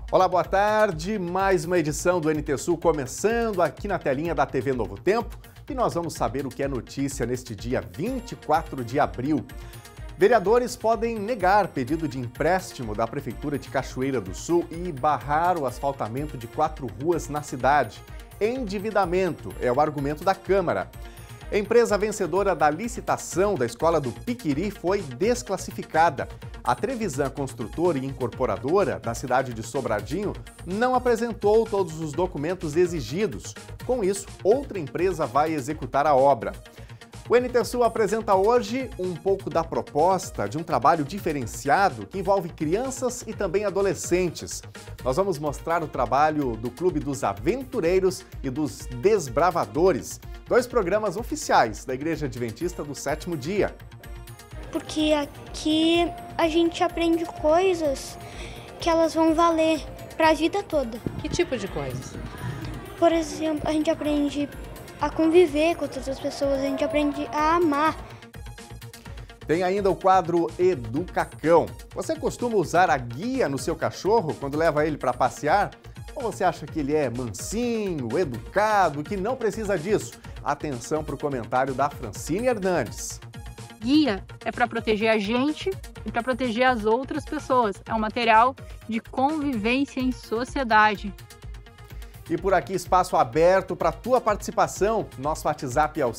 Olá, boa tarde. Mais uma edição do NT Sul começando aqui na telinha da TV Novo Tempo e nós vamos saber o que é notícia neste dia 24 de abril. Vereadores podem negar pedido de empréstimo da Prefeitura de Cachoeira do Sul e barrar o asfaltamento de 4 ruas na cidade. Endividamento é o argumento da Câmara. A empresa vencedora da licitação da Escola do Piquiri foi desclassificada. A Trevisan Construtora e Incorporadora, da cidade de Sobradinho, não apresentou todos os documentos exigidos. Com isso, outra empresa vai executar a obra. O NT Sul apresenta hoje um pouco da proposta de um trabalho diferenciado que envolve crianças e também adolescentes. Nós vamos mostrar o trabalho do Clube dos Aventureiros e dos Desbravadores, 2 programas oficiais da Igreja Adventista do Sétimo Dia. Porque aqui a gente aprende coisas que elas vão valer para a vida toda. Que tipo de coisas? Por exemplo, a gente aprende a conviver com outras pessoas, a gente aprende a amar. Tem ainda o quadro Educacão. Você costuma usar a guia no seu cachorro quando leva ele para passear? Ou você acha que ele é mansinho, educado, que não precisa disso? Atenção para o comentário da Francine Hernandes. Guia é para proteger a gente e para proteger as outras pessoas. É um material de convivência em sociedade. E por aqui, espaço aberto para a tua participação. Nosso WhatsApp é o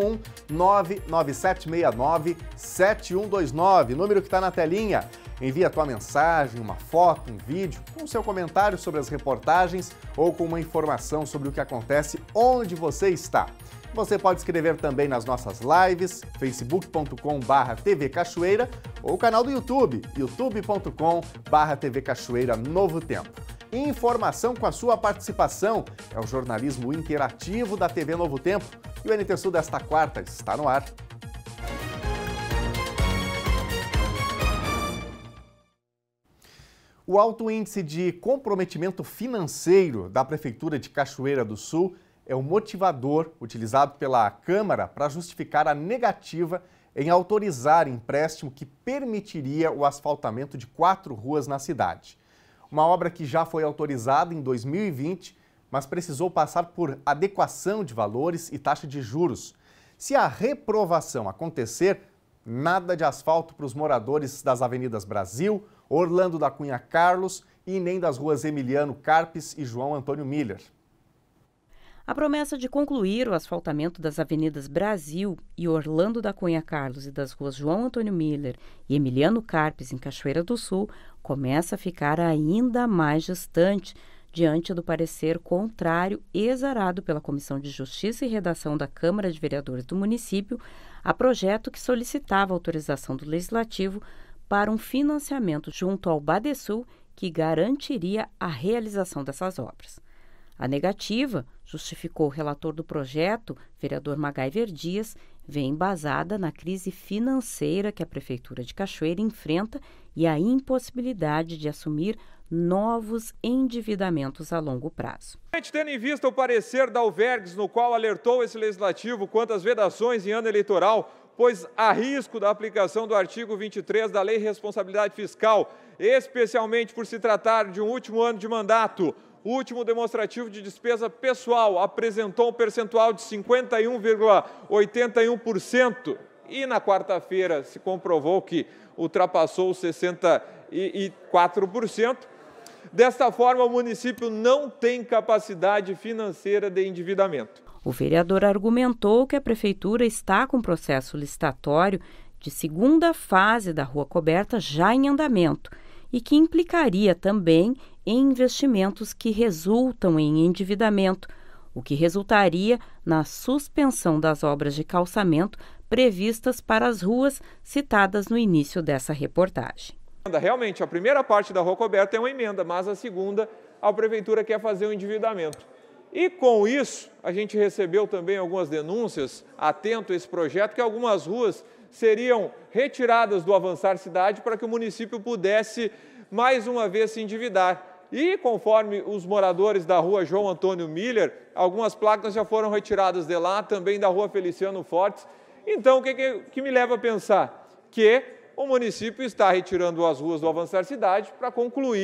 51997697129, número que está na telinha. Envia a tua mensagem, uma foto, um vídeo, com o seu comentário sobre as reportagens ou com uma informação sobre o que acontece onde você está. Você pode escrever também nas nossas lives, facebook.com/TV Cachoeira ou o canal do YouTube, youtube.com/TV Cachoeira Novo Tempo. Informação com a sua participação é o jornalismo interativo da TV Novo Tempo e o NT Sul desta quarta está no ar. O alto índice de comprometimento financeiro da Prefeitura de Cachoeira do Sul é o motivador utilizado pela Câmara para justificar a negativa em autorizar empréstimo que permitiria o asfaltamento de 4 ruas na cidade. Uma obra que já foi autorizada em 2020, mas precisou passar por adequação de valores e taxa de juros. Se a reprovação acontecer, nada de asfalto para os moradores das avenidas Brasil, Orlando da Cunha Carlos e nem das ruas Emiliano Carpes e João Antônio Miller. A promessa de concluir o asfaltamento das avenidas Brasil e Orlando da Cunha Carlos e das ruas João Antônio Miller e Emiliano Carpes, em Cachoeira do Sul, começa a ficar ainda mais distante diante do parecer contrário exarado pela Comissão de Justiça e Redação da Câmara de Vereadores do município a projeto que solicitava autorização do Legislativo para um financiamento junto ao Badesul que garantiria a realização dessas obras. A negativa, justificou o relator do projeto, vereador Magaiver Dias, vem embasada na crise financeira que a Prefeitura de Cachoeira enfrenta e a impossibilidade de assumir novos endividamentos a longo prazo. Tendo em vista o parecer da Alvergues, no qual alertou esse legislativo quanto às vedações em ano eleitoral, pois há risco da aplicação do artigo 23 da Lei de Responsabilidade Fiscal, especialmente por se tratar de um último ano de mandato. O último demonstrativo de despesa pessoal apresentou um percentual de 51,81% e na quarta-feira se comprovou que ultrapassou os 64%. Desta forma, o município não tem capacidade financeira de endividamento. O vereador argumentou que a Prefeitura está com processo licitatório de segunda fase da Rua Coberta já em andamento e que implicaria também em investimentos que resultam em endividamento, o que resultaria na suspensão das obras de calçamento previstas para as ruas citadas no início dessa reportagem. Realmente, a primeira parte da Rua Coberta é uma emenda, mas a segunda, a Prefeitura quer fazer um endividamento. E com isso, a gente recebeu também algumas denúncias, atento a esse projeto, que algumas ruas seriam retiradas do Avançar Cidade para que o município pudesse, mais uma vez, se endividar. E, conforme os moradores da rua João Antônio Miller, algumas placas já foram retiradas de lá, também da rua Feliciano Fortes. Então, o que me leva a pensar? Que o município está retirando as ruas do Avançar Cidade para concluir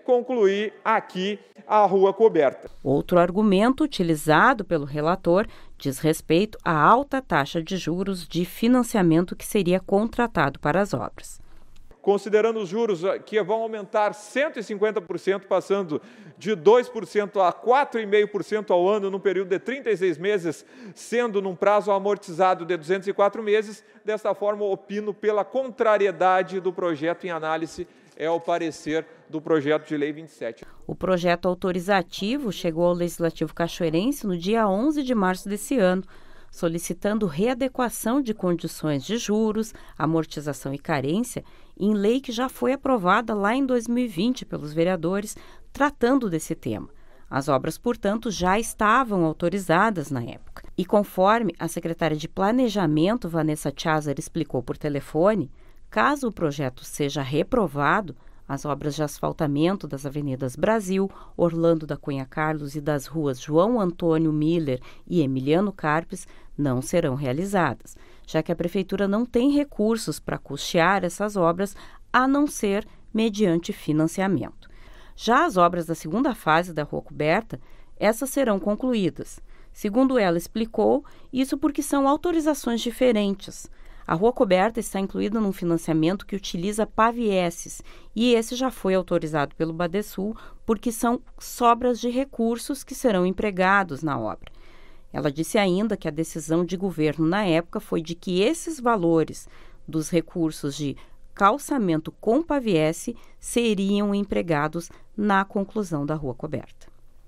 concluir aqui a rua coberta. Outro argumento utilizado pelo relator diz respeito à alta taxa de juros de financiamento que seria contratado para as obras. Considerando os juros que vão aumentar 150%, passando de 2% a 4,5% ao ano no período de 36 meses, sendo num prazo amortizado de 204 meses, desta forma opino pela contrariedade do projeto em análise, é o parecer do projeto de lei 27. O projeto autorizativo chegou ao Legislativo cachoeirense no dia 11 de março desse ano, solicitando readequação de condições de juros, amortização e carência em lei que já foi aprovada lá em 2020 pelos vereadores, tratando desse tema. As obras, portanto, já estavam autorizadas na época. E conforme a secretária de Planejamento, Vanessa Chazer, explicou por telefone, caso o projeto seja reprovado, as obras de asfaltamento das avenidas Brasil, Orlando da Cunha Carlos e das ruas João Antônio Miller e Emiliano Carpes não serão realizadas, já que a Prefeitura não tem recursos para custear essas obras, a não ser mediante financiamento. Já as obras da segunda fase da Rua Coberta, essas serão concluídas. Segundo ela explicou, isso porque são autorizações diferentes. A Rua Coberta está incluída num financiamento que utiliza PAVieses e esse já foi autorizado pelo Badesul porque são sobras de recursos que serão empregados na obra. Ela disse ainda que a decisão de governo na época foi de que esses valores dos recursos de calçamento com paviese seriam empregados na conclusão da Rua Coberta.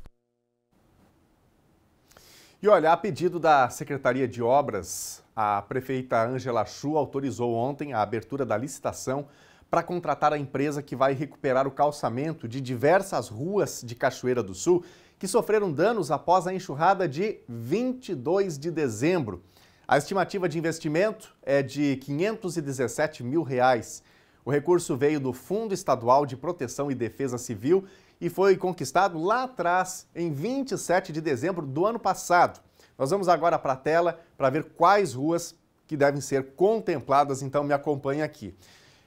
E olha, a pedido da Secretaria de Obras, a prefeita Ângela Chu autorizou ontem a abertura da licitação para contratar a empresa que vai recuperar o calçamento de diversas ruas de Cachoeira do Sul que sofreram danos após a enxurrada de 22 de dezembro. A estimativa de investimento é de R$ 517 mil. O recurso veio do Fundo Estadual de Proteção e Defesa Civil e foi conquistado lá atrás, em 27 de dezembro do ano passado. Nós vamos agora para a tela para ver quais ruas que devem ser contempladas, então me acompanhe aqui.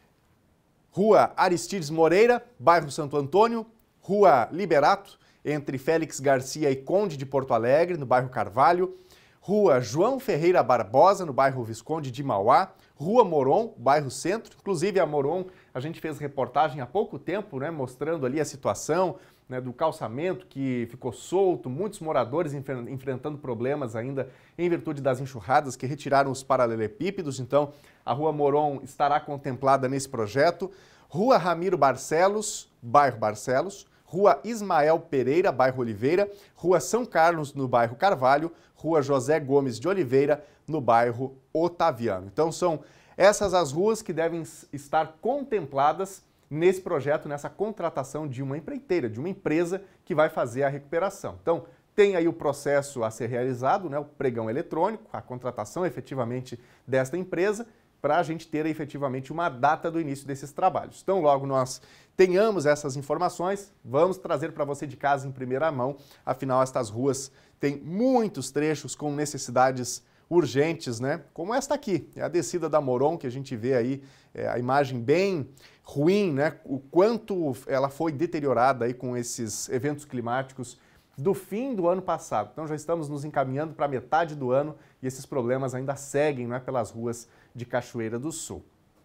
Rua Aristides Moreira, bairro Santo Antônio, Rua Liberato, entre Félix Garcia e Conde de Porto Alegre, no bairro Carvalho, Rua João Ferreira Barbosa, no bairro Visconde de Mauá, Rua Moron, bairro Centro. Inclusive a Moron, a gente fez reportagem há pouco tempo, né, mostrando ali a situação, né, do calçamento que ficou solto, muitos moradores enfrentando problemas ainda em virtude das enxurradas que retiraram os paralelepípedos. Então, a Rua Moron estará contemplada nesse projeto. Rua Ramiro Barcelos, bairro Barcelos, Rua Ismael Pereira, bairro Oliveira, Rua São Carlos, no bairro Carvalho, Rua José Gomes de Oliveira, no bairro Otaviano. Então, são essas as ruas que devem estar contempladas nesse projeto, nessa contratação de uma empreiteira, de uma empresa que vai fazer a recuperação. Então, tem aí o processo a ser realizado, né, o pregão eletrônico, a contratação efetivamente desta empresa, para a gente ter efetivamente uma data do início desses trabalhos. Então, logo nós tenhamos essas informações, vamos trazer para você de casa em primeira mão. Afinal, estas ruas têm muitos trechos com necessidades urgentes, né? Como esta aqui, é a descida da Moron, que a gente vê aí, a imagem bem ruim, né? O quanto ela foi deteriorada aí com esses eventos climáticos do fim do ano passado. Então já estamos nos encaminhando para a metade do ano e esses problemas ainda seguem, né, pelas ruas de Cachoeira do Sul.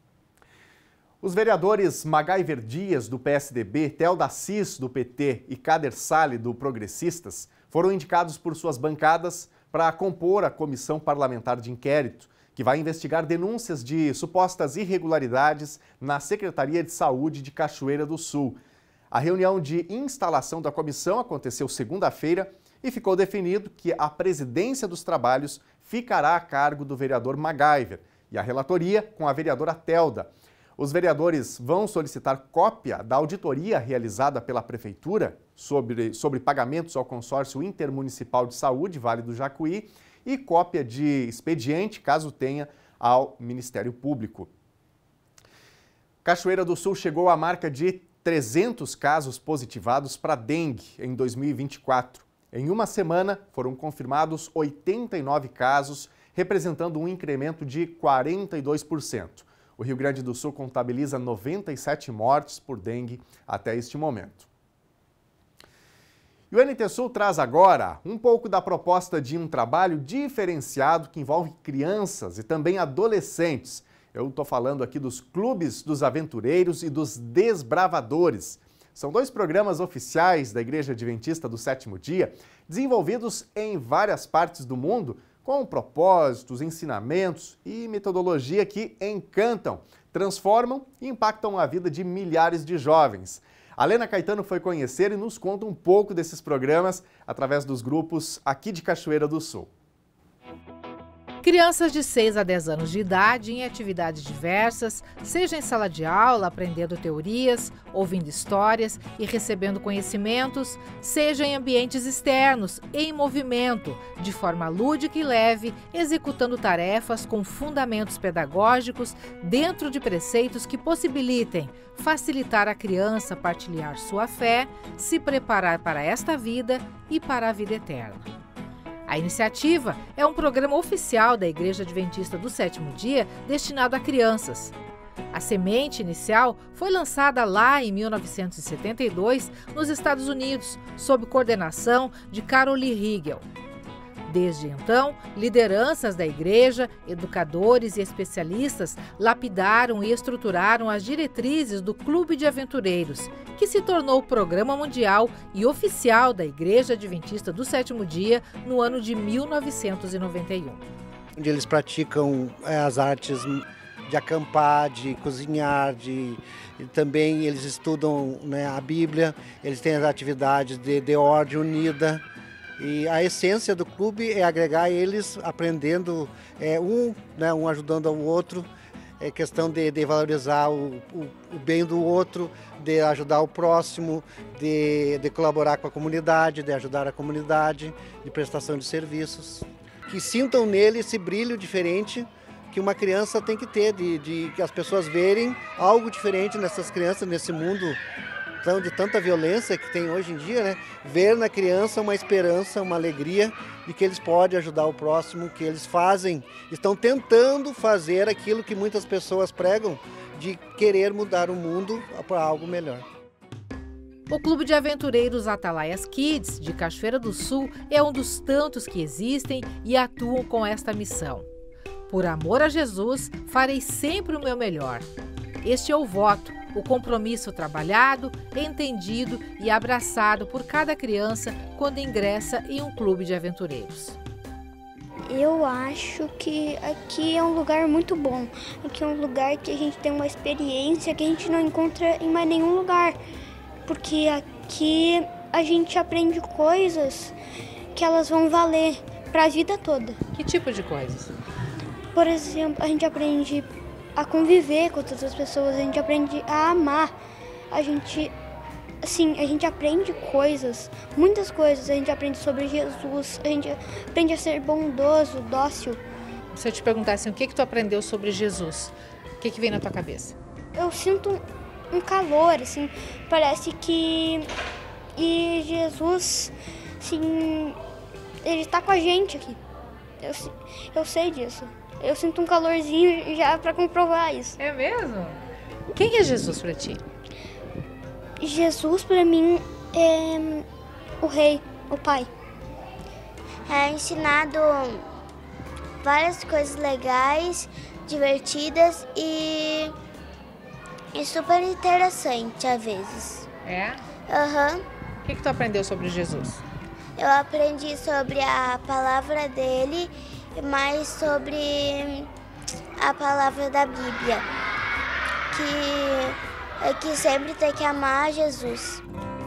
Os vereadores Magaiver Dias, do PSDB, Telda Assis, do PT e Kader Sale, do Progressistas, foram indicados por suas bancadas para compor a Comissão Parlamentar de Inquérito, que vai investigar denúncias de supostas irregularidades na Secretaria de Saúde de Cachoeira do Sul. A reunião de instalação da comissão aconteceu segunda-feira e ficou definido que a presidência dos trabalhos ficará a cargo do vereador Magaiver e a relatoria com a vereadora Telda. Os vereadores vão solicitar cópia da auditoria realizada pela Prefeitura sobre pagamentos ao Consórcio Intermunicipal de Saúde, Vale do Jacuí, e cópia de expediente, caso tenha, ao Ministério Público. Cachoeira do Sul chegou à marca de 300 casos positivados para dengue em 2024. Em uma semana, foram confirmados 89 casos, representando um incremento de 42%. O Rio Grande do Sul contabiliza 97 mortes por dengue até este momento. E o NT Sul traz agora um pouco da proposta de um trabalho diferenciado que envolve crianças e também adolescentes. Eu estou falando aqui dos Clubes dos Aventureiros e dos Desbravadores. São 2 programas oficiais da Igreja Adventista do Sétimo Dia, desenvolvidos em várias partes do mundo, com propósitos, ensinamentos e metodologia que encantam, transformam e impactam a vida de milhares de jovens. A Lena Caetano foi conhecer e nos conta um pouco desses programas através dos grupos aqui de Cachoeira do Sul. Crianças de 6 a 10 anos de idade em atividades diversas, seja em sala de aula, aprendendo teorias, ouvindo histórias e recebendo conhecimentos, seja em ambientes externos, em movimento, de forma lúdica e leve, executando tarefas com fundamentos pedagógicos dentro de preceitos que possibilitem facilitar a criança partilhar sua fé, se preparar para esta vida e para a vida eterna. A iniciativa é um programa oficial da Igreja Adventista do Sétimo Dia destinado a crianças. A semente inicial foi lançada lá em 1972 nos Estados Unidos, sob coordenação de Caroli Rigel. Desde então, lideranças da igreja, educadores e especialistas lapidaram e estruturaram as diretrizes do Clube de Aventureiros, que se tornou o programa mundial e oficial da Igreja Adventista do Sétimo Dia no ano de 1991. Onde eles praticam as artes de acampar, de cozinhar, e também eles estudam, né, a Bíblia, eles têm as atividades de ordem unida. E a essência do clube é agregar eles aprendendo, um ajudando ao outro, é questão de valorizar o bem do outro, de ajudar o próximo, de colaborar com a comunidade, de ajudar a comunidade, de prestação de serviços. Que sintam nele esse brilho diferente que uma criança tem que ter, de que as pessoas verem algo diferente nessas crianças, nesse mundo de tanta violência que tem hoje em dia, né? Ver na criança uma esperança, uma alegria de que eles podem ajudar o próximo, que eles estão tentando fazer aquilo que muitas pessoas pregam, de querer mudar o mundo para algo melhor. O Clube de Aventureiros Atalaias Kids, de Cachoeira do Sul, é um dos tantos que existem e atuam com esta missão. Por amor a Jesus, farei sempre o meu melhor. Este é o voto, o compromisso trabalhado, entendido e abraçado por cada criança quando ingressa em um clube de aventureiros. Eu acho que aqui é um lugar muito bom. Aqui é um lugar que a gente tem uma experiência que a gente não encontra em mais nenhum lugar. Porque aqui a gente aprende coisas que elas vão valer para a vida toda. Que tipo de coisas? Por exemplo, a gente aprende a conviver com outras pessoas, a gente aprende a amar, a gente aprende coisas, muitas coisas, a gente aprende sobre Jesus, a gente aprende a ser bondoso, dócil. Se eu te perguntar assim, o que tu aprendeu sobre Jesus, o que vem na tua cabeça? Eu sinto um calor, assim, parece que Jesus, assim, ele está com a gente aqui, eu sei disso. Eu sinto um calorzinho já para comprovar isso. É mesmo? Quem é Jesus para ti? Jesus para mim é o Rei, o Pai. É ensinado várias coisas legais, divertidas e super interessante às vezes. É? Aham. O que tu aprendeu sobre Jesus? Eu aprendi sobre a palavra dele, mais sobre a palavra da Bíblia, que sempre tem que amar Jesus.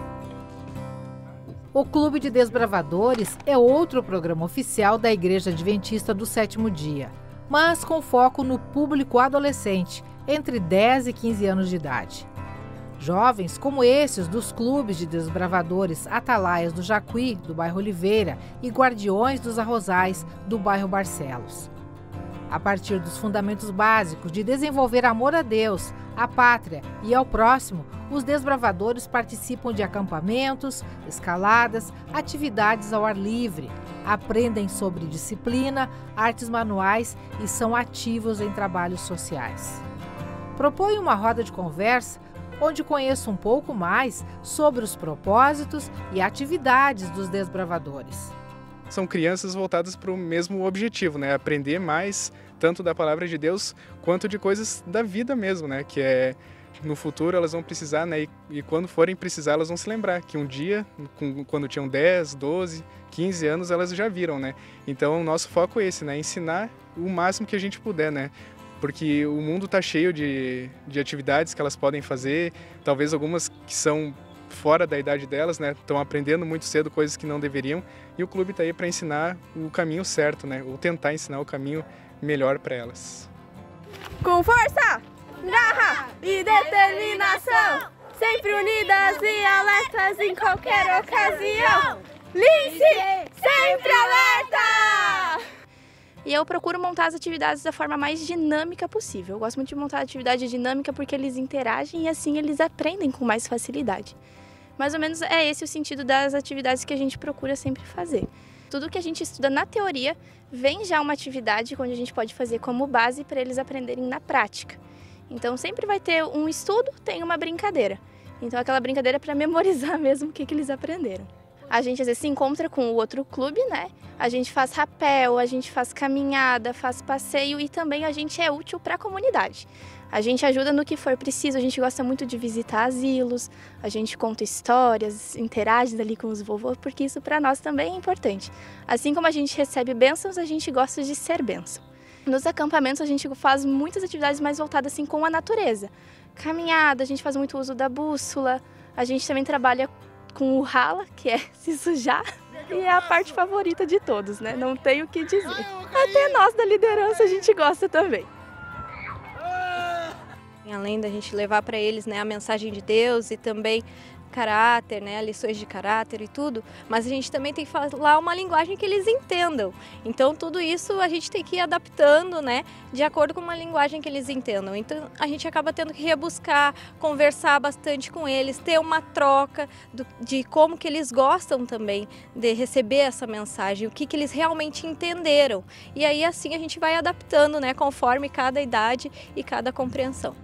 O Clube de Desbravadores é outro programa oficial da Igreja Adventista do Sétimo Dia, mas com foco no público adolescente, entre 10 e 15 anos de idade. Jovens como esses dos clubes de desbravadores Atalaias do Jacuí, do bairro Oliveira, e Guardiões dos Arrozais, do bairro Barcelos. A partir dos fundamentos básicos de desenvolver amor a Deus, à pátria e ao próximo, os desbravadores participam de acampamentos, escaladas, atividades ao ar livre, aprendem sobre disciplina, artes manuais e são ativos em trabalhos sociais. Propõe uma roda de conversa onde conheço um pouco mais sobre os propósitos e atividades dos desbravadores. São crianças voltadas para o mesmo objetivo, né? Aprender mais tanto da palavra de Deus quanto de coisas da vida mesmo, né? Que é no futuro elas vão precisar, né? E quando forem precisar elas vão se lembrar que um dia, quando tinham 10, 12, 15 anos, elas já viram, né? Então o nosso foco é esse, né? Ensinar o máximo que a gente puder, né? Porque o mundo está cheio de atividades que elas podem fazer, talvez algumas que são fora da idade delas, né? Estão aprendendo muito cedo coisas que não deveriam, e o clube está aí para ensinar o caminho certo, né? Ou tentar ensinar o caminho melhor para elas. Com força, garra e determinação, sempre unidas e alertas em qualquer ocasião. Lince, sempre alerta! E eu procuro montar as atividades da forma mais dinâmica possível. Eu gosto muito de montar a atividade dinâmica porque eles interagem e assim eles aprendem com mais facilidade. Mais ou menos é esse o sentido das atividades que a gente procura sempre fazer. Tudo que a gente estuda na teoria vem já uma atividade onde a gente pode fazer como base para eles aprenderem na prática. Então sempre vai ter um estudo, tem uma brincadeira. Então aquela brincadeira é para memorizar mesmo o que eles aprenderam. A gente às vezes se encontra com o outro clube, né? A gente faz rapel, a gente faz caminhada, faz passeio e também a gente é útil para a comunidade. A gente ajuda no que for preciso, a gente gosta muito de visitar asilos, a gente conta histórias, interage ali com os vovôs, porque isso para nós também é importante. Assim como a gente recebe bênçãos, a gente gosta de ser bênção. Nos acampamentos a gente faz muitas atividades mais voltadas assim com a natureza. Caminhada, a gente faz muito uso da bússola, a gente também trabalha com o rala, que é se sujar, e é a parte favorita de todos, né? Não tem o que dizer. Até nós da liderança a gente gosta também. Além da gente levar para eles, né, a mensagem de Deus e também caráter, né, lições de caráter e tudo, mas a gente também tem que falar uma linguagem que eles entendam. Então tudo isso a gente tem que ir adaptando, né, de acordo com uma linguagem que eles entendam. Então a gente acaba tendo que rebuscar, conversar bastante com eles, ter uma troca de como que eles gostam também de receber essa mensagem, o que eles realmente entenderam. E aí assim a gente vai adaptando, né, conforme cada idade e cada compreensão.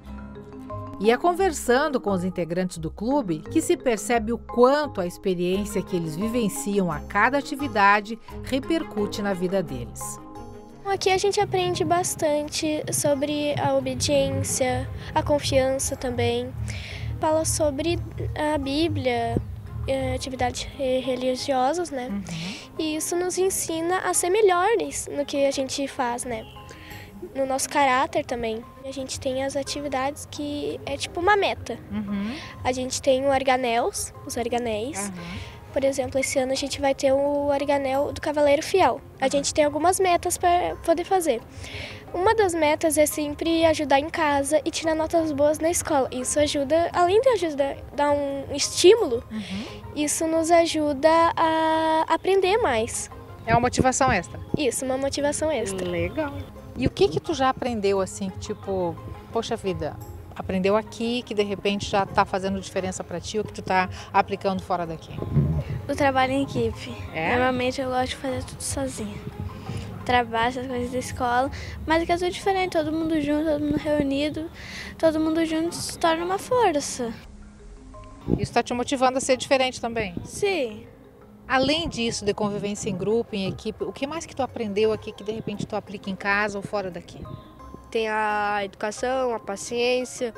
E é conversando com os integrantes do clube que se percebe o quanto a experiência que eles vivenciam a cada atividade repercute na vida deles. Aqui a gente aprende bastante sobre a obediência, a confiança também. Fala sobre a Bíblia, atividades religiosas, né? Uhum. E isso nos ensina a ser melhores no que a gente faz, né? No nosso caráter também. A gente tem as atividades que é tipo uma meta. Uhum. A gente tem os organéis. Uhum. Por exemplo, esse ano a gente vai ter o organel do Cavaleiro Fiel. A gente tem algumas metas para poder fazer. Uma das metas é sempre ajudar em casa e tirar notas boas na escola. Isso ajuda, além de ajudar, dar um estímulo, isso nos ajuda a aprender mais. É uma motivação extra? Isso, uma motivação extra. Legal. E o que tu já aprendeu assim, tipo, poxa vida, aprendeu aqui que de repente já está fazendo diferença para ti ou que tu está aplicando fora daqui? O trabalho em equipe. É? Normalmente eu gosto de fazer tudo sozinha. Trabalho, essas coisas da escola, mas aqui é tudo diferente, todo mundo junto, todo mundo reunido, todo mundo junto se torna uma força. Isso está te motivando a ser diferente também? Sim. Além disso, de convivência em grupo, em equipe, o que mais que tu aprendeu aqui que de repente tu aplica em casa ou fora daqui? Tem a educação, a paciência,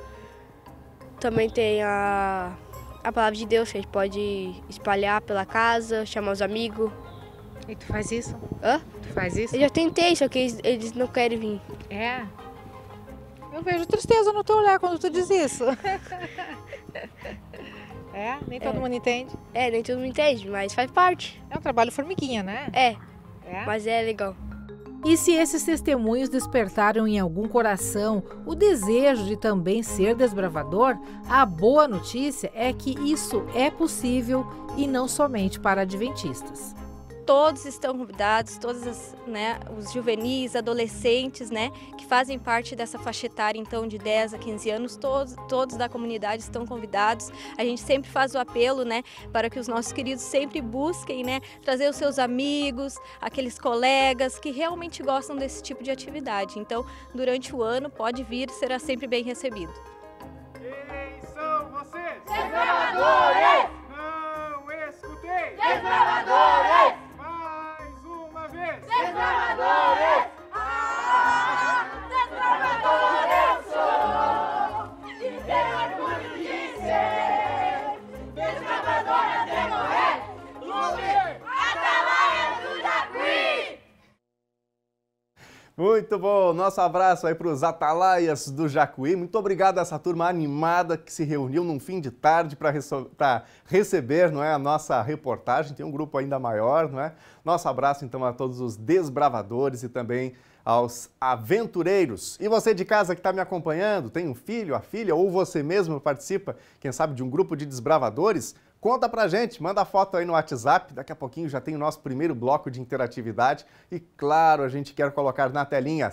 também tem a palavra de Deus que a gente pode espalhar pela casa, chamar os amigos. E tu faz isso? Hã? Tu faz isso? Eu já tentei, só que eles não querem vir. É? Eu vejo tristeza no teu olhar quando tu diz isso. É? Nem todo mundo entende? É, nem todo mundo entende, mas faz parte. É um trabalho formiguinha, né? É, mas é legal. E se esses testemunhos despertaram em algum coração o desejo de também ser desbravador, a boa notícia é que isso é possível e não somente para adventistas. Todos estão convidados, todos os juvenis, adolescentes, né, que fazem parte dessa faixa etária, então, de 10 a 15 anos, todos da comunidade estão convidados. A gente sempre faz o apelo, né, para que os nossos queridos sempre busquem, né, trazer os seus amigos, aqueles colegas que realmente gostam desse tipo de atividade. Então, durante o ano, pode vir, será sempre bem recebido. Eleição! Desbravadores! Não escutei! Desbravadores! Mais uma vez! Desbravadores! Desbravador eu sou! E tenho orgulho de ser! Desbravador até morrer! Clube Atalaia do Jacuí! Muito bom, nosso abraço aí para os Atalaias do Jacuí. Muito obrigado a essa turma animada que se reuniu num fim de tarde para receber, não é, a nossa reportagem. Tem um grupo ainda maior, não é? Nosso abraço então a todos os desbravadores e também aos aventureiros. E você de casa que está me acompanhando, tem um filho, a filha, ou você mesmo participa, quem sabe, de um grupo de desbravadores? Conta pra gente, manda a foto aí no WhatsApp, daqui a pouquinho já tem o nosso primeiro bloco de interatividade e, claro, a gente quer colocar na telinha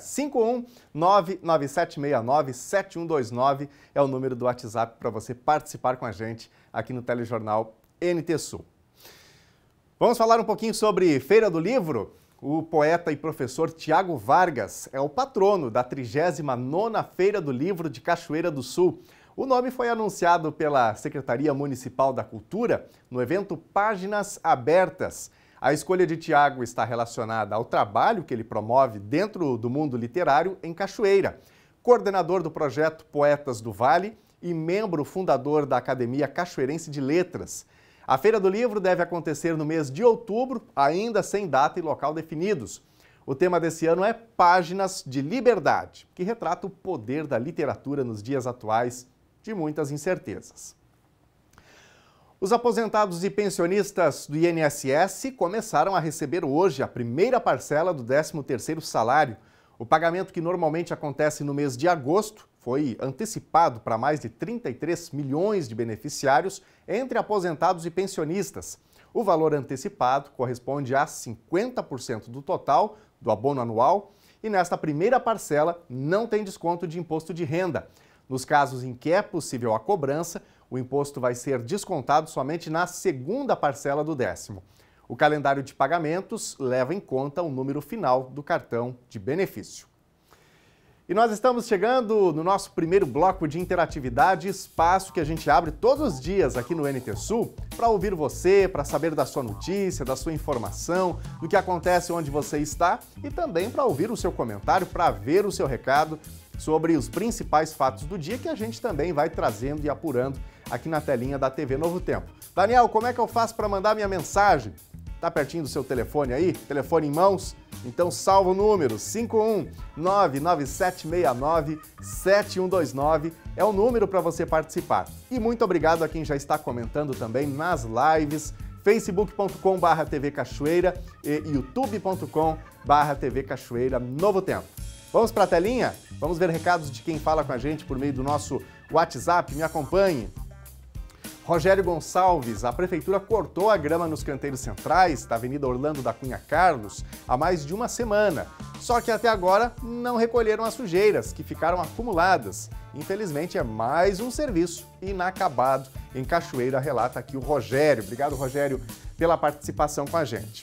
51997697129 é o número do WhatsApp para você participar com a gente aqui no Telejornal NT Sul. Vamos falar um pouquinho sobre Feira do Livro? O poeta e professor Tiago Vargas é o patrono da 39ª Feira do Livro de Cachoeira do Sul. O nome foi anunciado pela Secretaria Municipal da Cultura no evento Páginas Abertas. A escolha de Tiago está relacionada ao trabalho que ele promove dentro do mundo literário em Cachoeira. Coordenador do projeto Poetas do Vale e membro fundador da Academia Cachoeirense de Letras. A Feira do Livro deve acontecer no mês de outubro, ainda sem data e local definidos. O tema desse ano é Páginas de Liberdade, que retrata o poder da literatura nos dias atuais de muitas incertezas. Os aposentados e pensionistas do INSS começaram a receber hoje a primeira parcela do 13º salário. O pagamento, que normalmente acontece no mês de agosto, foi antecipado para mais de 33 milhões de beneficiários entre aposentados e pensionistas. O valor antecipado corresponde a 50% do total do abono anual e nesta primeira parcela não tem desconto de imposto de renda. Nos casos em que é possível a cobrança, o imposto vai ser descontado somente na segunda parcela do 10º. O calendário de pagamentos leva em conta o número final do cartão de benefício. E nós estamos chegando no nosso primeiro bloco de interatividade, espaço que a gente abre todos os dias aqui no NT Sul para ouvir você, para saber da sua notícia, da sua informação, do que acontece onde você está e também para ouvir o seu comentário, para ver o seu recado sobre os principais fatos do dia que a gente também vai trazendo e apurando aqui na telinha da TV Novo Tempo. Daniel, como é que eu faço para mandar minha mensagem? Tá pertinho do seu telefone aí? Telefone em mãos? Então salva o número 51997697129 é o número para você participar. E muito obrigado a quem já está comentando também nas lives, facebook.com/TV Cachoeira e youtube.com/TV Cachoeira Novo Tempo. Vamos para a telinha? Vamos ver recados de quem fala com a gente por meio do nosso WhatsApp. Me acompanhe. Rogério Gonçalves, a Prefeitura cortou a grama nos canteiros centrais da Avenida Orlando da Cunha Carlos há mais de uma semana. Só que até agora não recolheram as sujeiras que ficaram acumuladas. Infelizmente é mais um serviço inacabado em Cachoeira, relata aqui o Rogério. Obrigado, Rogério, pela participação com a gente.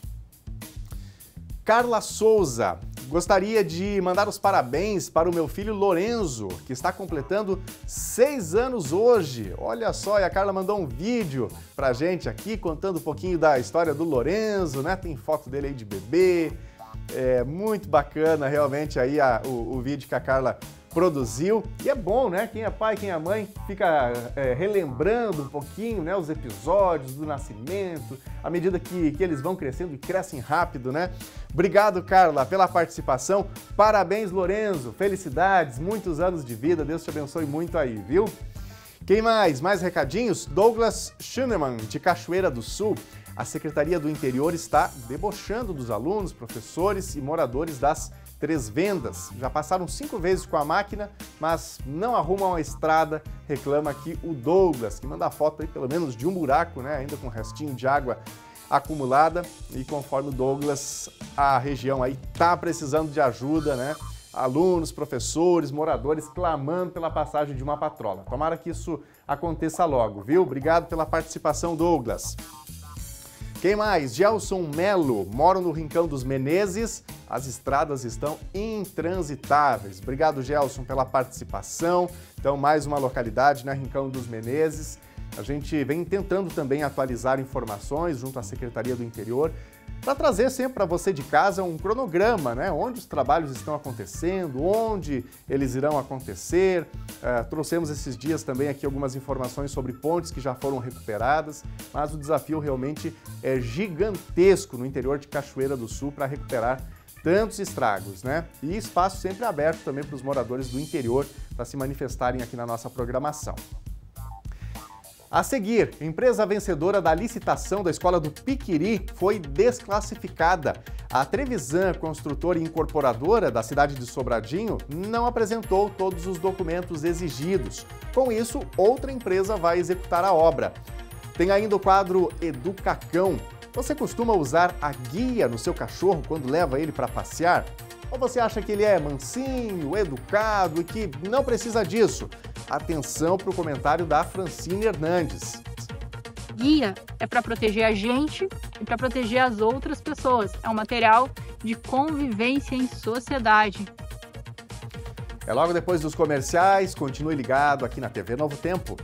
Carla Souza, gostaria de mandar os parabéns para o meu filho Lorenzo, que está completando 6 anos hoje. Olha só, e a Carla mandou um vídeo pra gente aqui, contando um pouquinho da história do Lorenzo, né? Tem foto dele aí de bebê. É muito bacana realmente aí o vídeo que a Carla produziu. E é bom, né? Quem é pai, quem é mãe, fica relembrando um pouquinho, né, os episódios do nascimento, à medida que eles vão crescendo e crescem rápido, né? Obrigado, Carla, pela participação. Parabéns, Lorenzo. Felicidades, muitos anos de vida. Deus te abençoe muito aí, viu? Quem mais? Mais recadinhos? Douglas Schunemann, de Cachoeira do Sul. A Secretaria do Interior está debochando dos alunos, professores e moradores das Três Vendas. Já passaram 5 vezes com a máquina, mas não arrumam a estrada, reclama aqui o Douglas, que manda a foto aí pelo menos de um buraco, né, ainda com restinho de água acumulada. E conforme o Douglas, a região aí tá precisando de ajuda, né? Alunos, professores, moradores clamando pela passagem de uma patrola. Tomara que isso aconteça logo, viu? Obrigado pela participação, Douglas. Quem mais? Gelson Melo, moro no Rincão dos Menezes, as estradas estão intransitáveis. Obrigado, Gelson, pela participação. Então, mais uma localidade, né? Rincão dos Menezes. A gente vem tentando também atualizar informações junto à Secretaria do Interior para trazer sempre para você de casa um cronograma, né? Onde os trabalhos estão acontecendo, onde eles irão acontecer. Trouxemos esses dias também aqui algumas informações sobre pontes que já foram recuperadas, mas o desafio realmente é gigantesco no interior de Cachoeira do Sul para recuperar tantos estragos, né? E espaço sempre aberto também para os moradores do interior para se manifestarem aqui na nossa programação. A seguir, empresa vencedora da licitação da Escola do Piquiri foi desclassificada. A Trevisan, construtora e incorporadora da cidade de Sobradinho, não apresentou todos os documentos exigidos. Com isso, outra empresa vai executar a obra. Tem ainda o quadro Educacão. Você costuma usar a guia no seu cachorro quando leva ele para passear? Ou você acha que ele é mansinho, educado e que não precisa disso? Atenção para o comentário da Francine Hernandes. Guia é para proteger a gente e para proteger as outras pessoas. É um material de convivência em sociedade. É logo depois dos comerciais. Continue ligado aqui na TV Novo Tempo.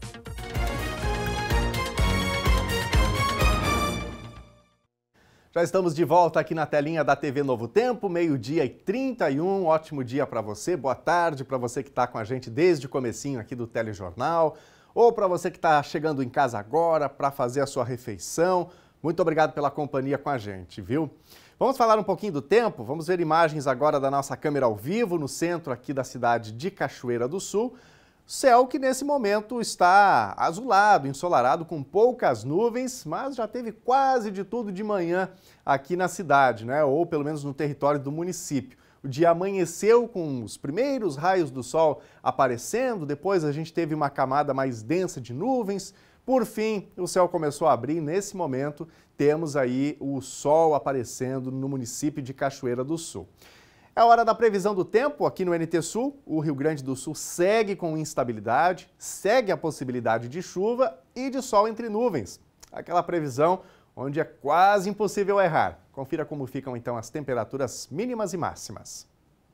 Já estamos de volta aqui na telinha da TV Novo Tempo, 12h31, ótimo dia para você, boa tarde para você que está com a gente desde o comecinho aqui do telejornal, ou para você que está chegando em casa agora para fazer a sua refeição. Muito obrigado pela companhia com a gente, viu? Vamos falar um pouquinho do tempo, vamos ver imagens agora da nossa câmera ao vivo no centro aqui da cidade de Cachoeira do Sul. Céu que nesse momento está azulado, ensolarado, com poucas nuvens, mas já teve quase de tudo de manhã aqui na cidade, né? Ou pelo menos no território do município. O dia amanheceu com os primeiros raios do sol aparecendo, depois a gente teve uma camada mais densa de nuvens. Por fim, o céu começou a abrir. Nesse momento, temos aí o sol aparecendo no município de Cachoeira do Sul. É a hora da previsão do tempo aqui no NT Sul. O Rio Grande do Sul segue com instabilidade, segue a possibilidade de chuva e de sol entre nuvens. Aquela previsão onde é quase impossível errar. Confira como ficam então as temperaturas mínimas e máximas.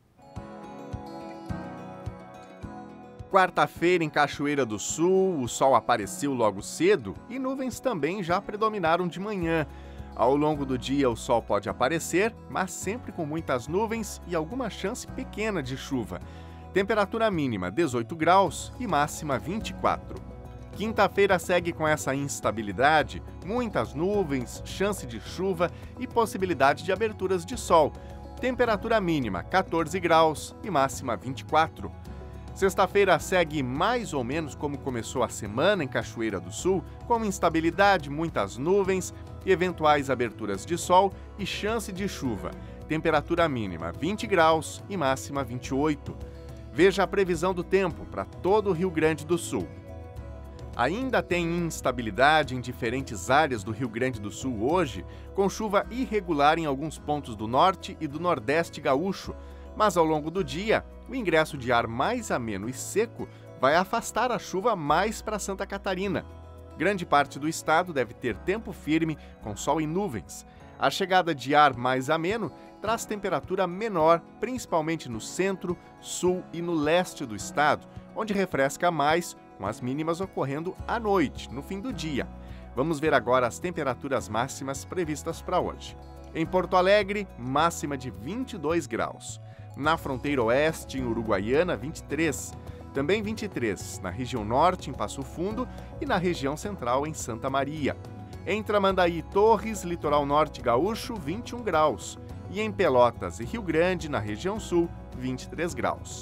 Quarta-feira em Cachoeira do Sul, o sol apareceu logo cedo e nuvens também já predominaram de manhã. Ao longo do dia o sol pode aparecer, mas sempre com muitas nuvens e alguma chance pequena de chuva. Temperatura mínima 18 graus e máxima 24. Quinta-feira segue com essa instabilidade, muitas nuvens, chance de chuva e possibilidade de aberturas de sol. Temperatura mínima 14 graus e máxima 24. Sexta-feira segue mais ou menos como começou a semana em Cachoeira do Sul, com instabilidade, muitas nuvens, eventuais aberturas de sol e chance de chuva. Temperatura mínima 20 graus e máxima 28. Veja a previsão do tempo para todo o Rio Grande do Sul. Ainda tem instabilidade em diferentes áreas do Rio Grande do Sul hoje, com chuva irregular em alguns pontos do norte e do nordeste gaúcho. Mas ao longo do dia, o ingresso de ar mais ameno e seco vai afastar a chuva mais para Santa Catarina. Grande parte do estado deve ter tempo firme, com sol e nuvens. A chegada de ar mais ameno traz temperatura menor, principalmente no centro, sul e no leste do estado, onde refresca mais, com as mínimas ocorrendo à noite, no fim do dia. Vamos ver agora as temperaturas máximas previstas para hoje. Em Porto Alegre, máxima de 22 graus. Na fronteira oeste, em Uruguaiana, 23. Também 23 na região norte, em Passo Fundo, e na região central, em Santa Maria. Em Tramandaí e Torres, litoral norte gaúcho, 21 graus. E em Pelotas e Rio Grande, na região sul, 23 graus.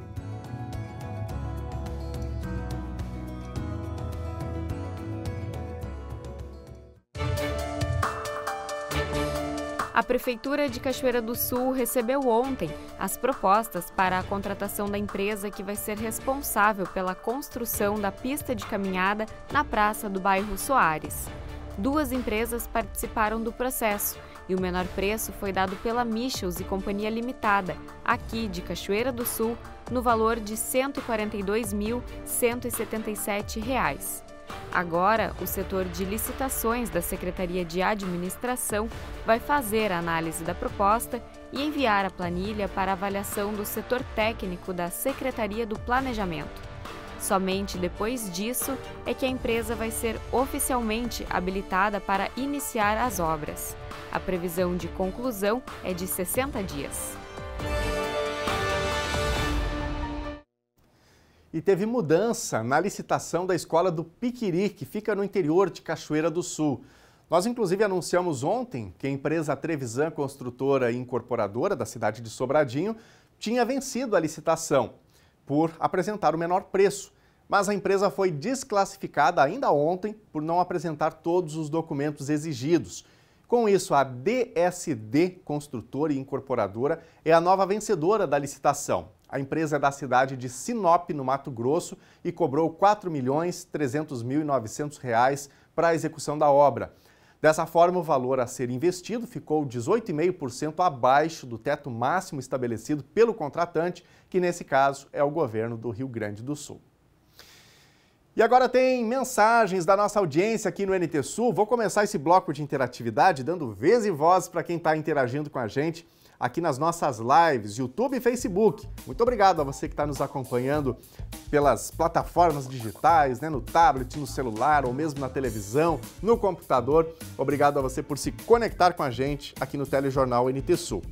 A Prefeitura de Cachoeira do Sul recebeu ontem as propostas para a contratação da empresa que vai ser responsável pela construção da pista de caminhada na praça do bairro Soares. 2 empresas participaram do processo e o menor preço foi dado pela Michels e Companhia Limitada, aqui de Cachoeira do Sul, no valor de R$ 142.177. Agora, o setor de licitações da Secretaria de Administração vai fazer a análise da proposta e enviar a planilha para avaliação do setor técnico da Secretaria do Planejamento. Somente depois disso é que a empresa vai ser oficialmente habilitada para iniciar as obras. A previsão de conclusão é de 60 dias. E teve mudança na licitação da escola do Piquiri, que fica no interior de Cachoeira do Sul. Nós, inclusive, anunciamos ontem que a empresa Trevisan Construtora e Incorporadora da cidade de Sobradinho tinha vencido a licitação por apresentar o menor preço. Mas a empresa foi desclassificada ainda ontem por não apresentar todos os documentos exigidos. Com isso, a DSD Construtora e Incorporadora é a nova vencedora da licitação. A empresa é da cidade de Sinop, no Mato Grosso, e cobrou R$ 4.300.900 para a execução da obra. Dessa forma, o valor a ser investido ficou 18,5% abaixo do teto máximo estabelecido pelo contratante, que nesse caso é o governo do Rio Grande do Sul. E agora tem mensagens da nossa audiência aqui no NT Sul. Vou começar esse bloco de interatividade dando vez e voz para quem está interagindo com a gente aqui nas nossas lives, YouTube e Facebook. Muito obrigado a você que está nos acompanhando pelas plataformas digitais, no tablet, no celular ou mesmo na televisão, no computador. Obrigado a você por se conectar com a gente aqui no Telejornal NT Sul.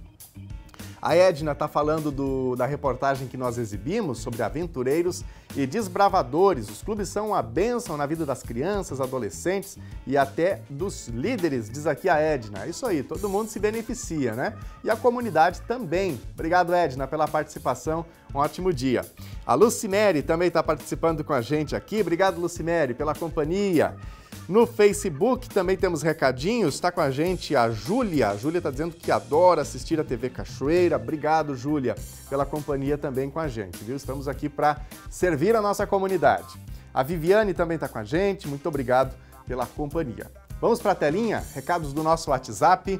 A Edna está falando da reportagem que nós exibimos sobre aventureiros e desbravadores. Os clubes são uma bênção na vida das crianças, adolescentes e até dos líderes, diz aqui a Edna. É isso aí, todo mundo se beneficia, né? E a comunidade também. Obrigado, Edna, pela participação. Um ótimo dia. A Lucimere também está participando com a gente aqui. Obrigado, Lucimere, pela companhia. No Facebook também temos recadinhos, está com a gente a Júlia. A Júlia está dizendo que adora assistir a TV Cachoeira. Obrigado, Júlia, pela companhia também com a gente, viu? Estamos aqui para servir a nossa comunidade. A Viviane também está com a gente, muito obrigado pela companhia. Vamos para a telinha, recados do nosso WhatsApp.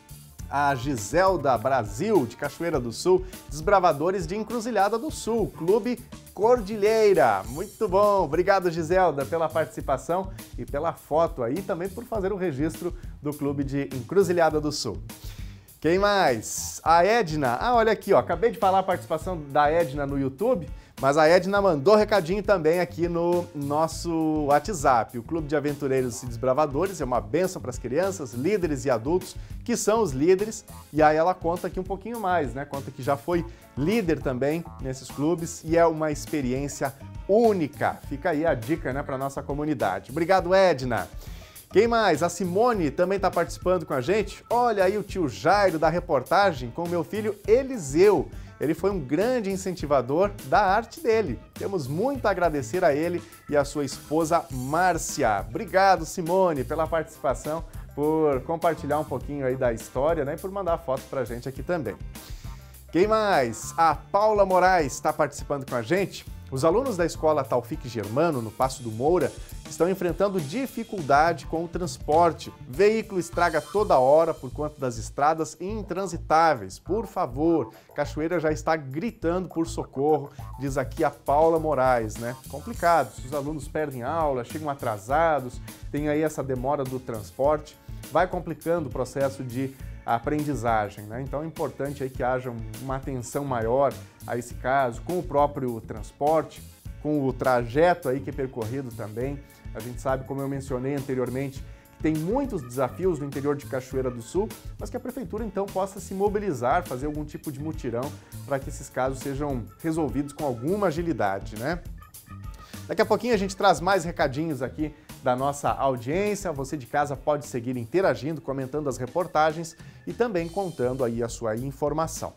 A Giselda Brasil, de Cachoeira do Sul, desbravadores de Encruzilhada do Sul, Clube Cordilheira. Muito bom, obrigado, Giselda, pela participação e pela foto aí, também por fazer o registro do Clube de Encruzilhada do Sul. Quem mais? A Edna. Olha aqui, acabei de falar a participação da Edna no YouTube, mas a Edna mandou recadinho também aqui no nosso WhatsApp. O Clube de Aventureiros e Desbravadores é uma bênção para as crianças, líderes e adultos, que são os líderes. E aí ela conta aqui um pouquinho mais, né? Conta que já foi líder também nesses clubes e é uma experiência única. Fica aí a dica, né, para a nossa comunidade. Obrigado, Edna. Quem mais? A Simone também está participando com a gente. Olha aí o tio Jairo da reportagem com o meu filho Eliseu. Ele foi um grande incentivador da arte dele. Temos muito a agradecer a ele e a sua esposa Márcia. Obrigado, Simone, pela participação, por compartilhar um pouquinho aí da história, né, e por mandar foto pra gente aqui também. Quem mais? A Paula Moraes está participando com a gente. Os alunos da escola Taufik Germano, no Passo do Moura, estão enfrentando dificuldade com o transporte. Veículo estraga toda hora por conta das estradas intransitáveis. Por favor, Cachoeira já está gritando por socorro, diz aqui a Paula Moraes, né? Complicado, os alunos perdem aula, chegam atrasados, tem aí essa demora do transporte, vai complicando o processo de aprendizagem, né? Então é importante aí que haja uma atenção maior a esse caso, com o próprio transporte, com o trajeto aí que é percorrido também. A gente sabe, como eu mencionei anteriormente, que tem muitos desafios no interior de Cachoeira do Sul, mas que a Prefeitura então possa se mobilizar, fazer algum tipo de mutirão para que esses casos sejam resolvidos com alguma agilidade, né? Daqui a pouquinho a gente traz mais recadinhos aqui da nossa audiência. Você de casa pode seguir interagindo, comentando as reportagens e também contando aí a sua informação.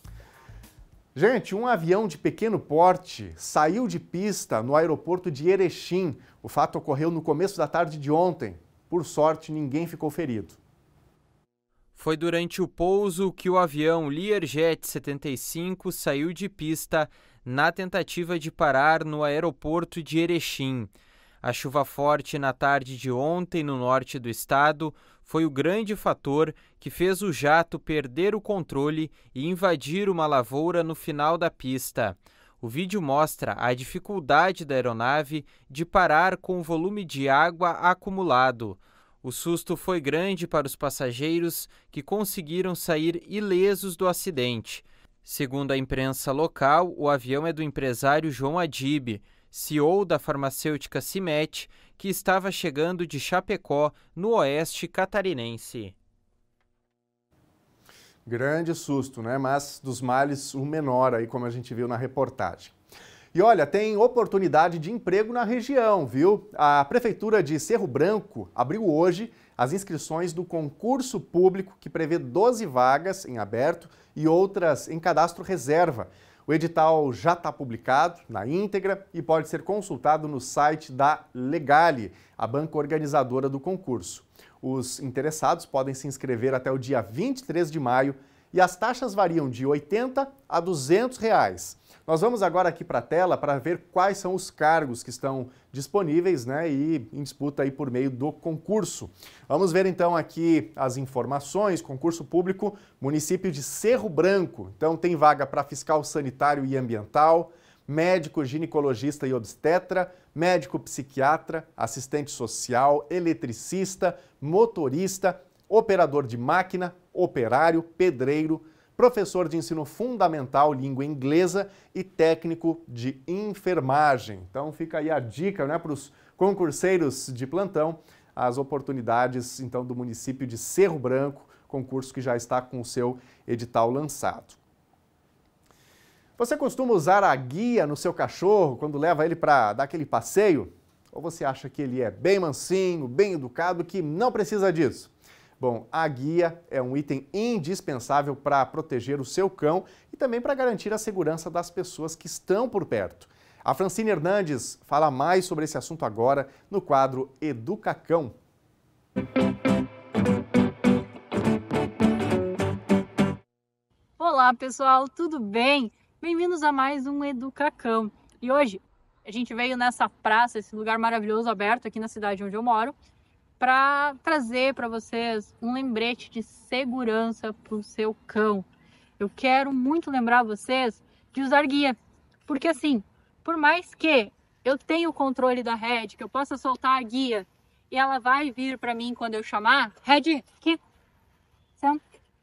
Gente, um avião de pequeno porte saiu de pista no aeroporto de Erechim. O fato ocorreu no começo da tarde de ontem. Por sorte, ninguém ficou ferido. Foi durante o pouso que o avião Learjet 75 saiu de pista na tentativa de parar no aeroporto de Erechim. A chuva forte na tarde de ontem no norte do estado foi o grande fator que fez o jato perder o controle e invadir uma lavoura no final da pista. O vídeo mostra a dificuldade da aeronave de parar com o volume de água acumulado. O susto foi grande para os passageiros, que conseguiram sair ilesos do acidente. Segundo a imprensa local, o avião é do empresário João Adib. CEO da farmacêutica Cimet, que estava chegando de Chapecó, no oeste catarinense. Grande susto, né? Mas dos males o menor aí, como a gente viu na reportagem. E olha, tem oportunidade de emprego na região, viu? A Prefeitura de Cerro Branco abriu hoje as inscrições do concurso público que prevê 12 vagas em aberto e outras em cadastro reserva. O edital já está publicado na íntegra e pode ser consultado no site da Legale, a banca organizadora do concurso. Os interessados podem se inscrever até o dia 23 de maio e as taxas variam de R$ 80 a R$ 200. Nós vamos agora aqui para a tela para ver quais são os cargos que estão disponíveis, né, e em disputa aí por meio do concurso. Vamos ver então aqui as informações. Concurso público, município de Cerro Branco. Então tem vaga para fiscal sanitário e ambiental, médico ginecologista e obstetra, médico psiquiatra, assistente social, eletricista, motorista, operador de máquina, operário, pedreiro, professor de ensino fundamental, língua inglesa e técnico de enfermagem. Então fica aí a dica, né, para os concurseiros de plantão, as oportunidades então do município de Cerro Branco, concurso que já está com o seu edital lançado. Você costuma usar a guia no seu cachorro quando leva ele para dar aquele passeio? Ou você acha que ele é bem mansinho, bem educado, que não precisa disso? Bom, a guia é um item indispensável para proteger o seu cão e também para garantir a segurança das pessoas que estão por perto. A Francine Hernandes fala mais sobre esse assunto agora no quadro Educacão. Olá pessoal, tudo bem? Bem-vindos a mais um Educacão. E hoje a gente veio nessa praça, esse lugar maravilhoso aberto aqui na cidade onde eu moro, para trazer para vocês um lembrete de segurança para o seu cão. Eu quero muito lembrar vocês de usar guia, porque assim, por mais que eu tenha o controle da Red, que eu possa soltar a guia e ela vai vir para mim quando eu chamar, Red, aqui, senta.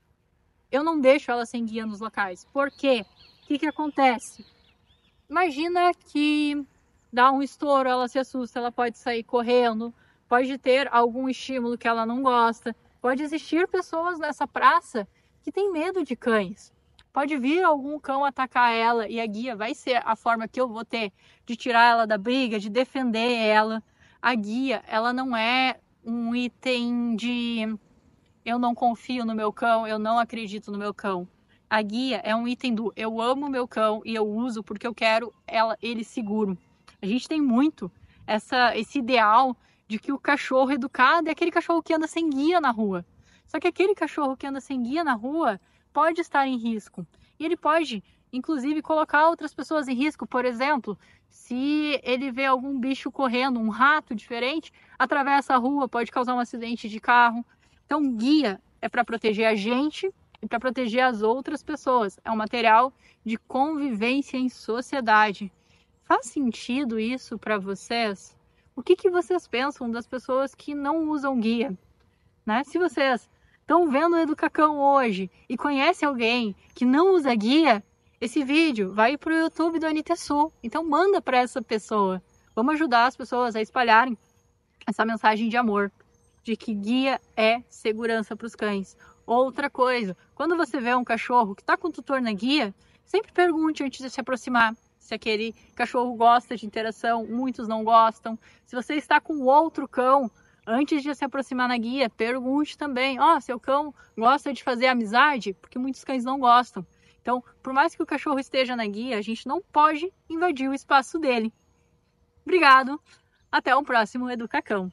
Eu não deixo ela sem guia nos locais. Por quê? O que acontece? Imagina que dá um estouro, ela se assusta, ela pode sair correndo, pode ter algum estímulo que ela não gosta. Pode existir pessoas nessa praça que têm medo de cães. Pode vir algum cão atacar ela e a guia vai ser a forma que eu vou ter de tirar ela da briga, de defender ela. A guia, ela não é um item de eu não confio no meu cão, eu não acredito no meu cão. A guia é um item do eu amo meu cão e eu uso porque eu quero ele seguro. A gente tem muito esse ideal de que o cachorro educado é aquele cachorro que anda sem guia na rua. Só que aquele cachorro que anda sem guia na rua pode estar em risco. E ele pode, inclusive, colocar outras pessoas em risco. Por exemplo, se ele vê algum bicho correndo, um rato diferente, atravessa a rua, pode causar um acidente de carro. Então, guia é para proteger a gente e para proteger as outras pessoas. É um material de convivência em sociedade. Faz sentido isso para vocês? O que vocês pensam das pessoas que não usam guia? Né? Se vocês estão vendo o Educacão hoje e conhecem alguém que não usa guia, esse vídeo vai para o YouTube do NTSU. Então manda para essa pessoa. Vamos ajudar as pessoas a espalharem essa mensagem de amor, de que guia é segurança para os cães. Outra coisa, quando você vê um cachorro que está com o tutor na guia, sempre pergunte antes de se aproximar se aquele cachorro gosta de interação, muitos não gostam. Se você está com outro cão, antes de se aproximar na guia, pergunte também, seu cão gosta de fazer amizade? Porque muitos cães não gostam. Então, por mais que o cachorro esteja na guia, a gente não pode invadir o espaço dele. Obrigado, até o próximo Educacão.